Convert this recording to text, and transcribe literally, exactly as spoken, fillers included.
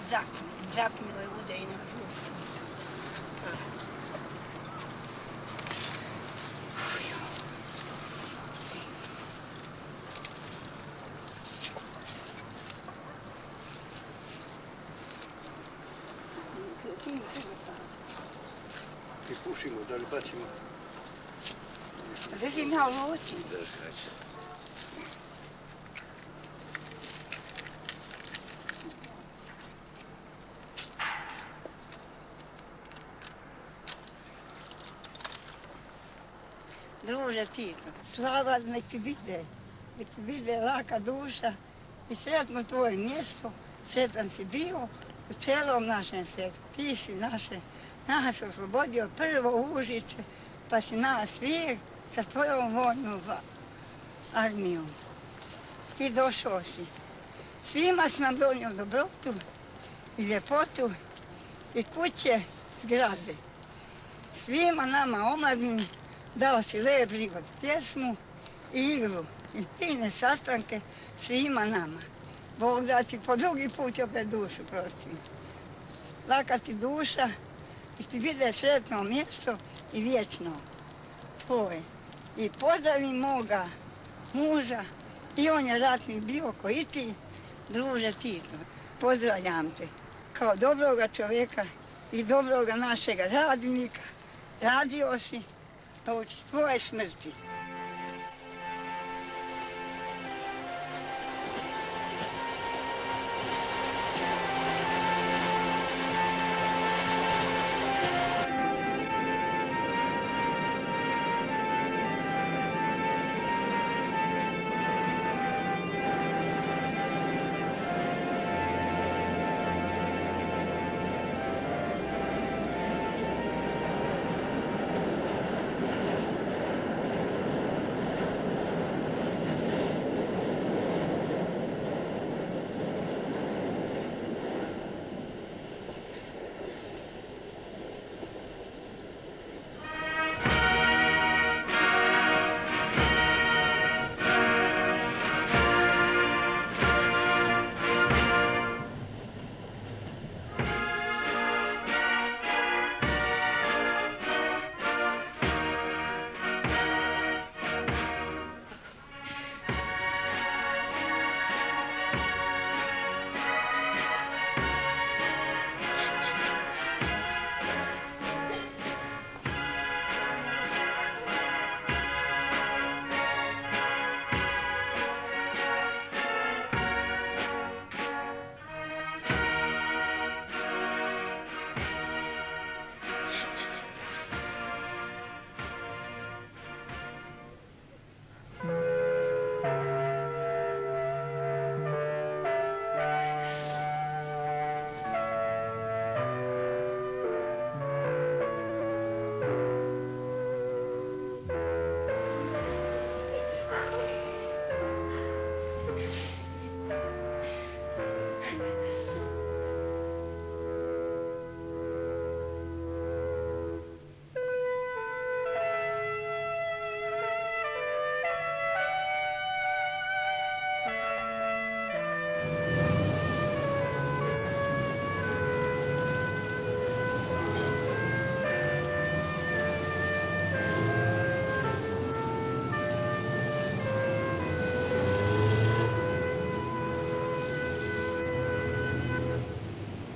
Zapnilo je ude i na župu. I pušimo, da li bacimo? Drži na oči. Druže Tito, slava nek ti vide, nek ti vide laka duša i sretno tvoje mjesto, sretan si bio u celom našem svijetu. Ti si naše, nas oslobodio prvo Užice, pa si nas vijek sa tvojom vojnom armijom. I došao si. Svima si nam donio dobrotu i ljepotu i kuće, zgrade. Svima nama omladini dao si lep život, pjesmu i igru i fine sastanke svima nama. Bog da ti po drugi put opet dušu prosti. Laka ti duša i ti vide sretno mjesto i vječno tvoje. I pozdravi moga muža, i on je ratnik bio ko i ti, druže Tito. Pozdravljam te kao dobroga čovjeka i dobroga našega radnika. Radio si do tvoje smrti.